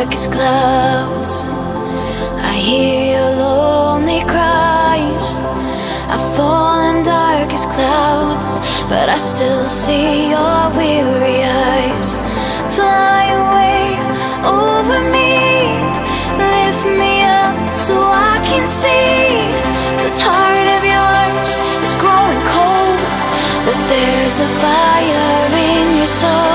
darkest clouds. I hear your lonely cries. I fall in darkest clouds, but I still see your weary eyes. Fly away over me, lift me up so I can see. This heart of yours is growing cold, but there's a fire in your soul.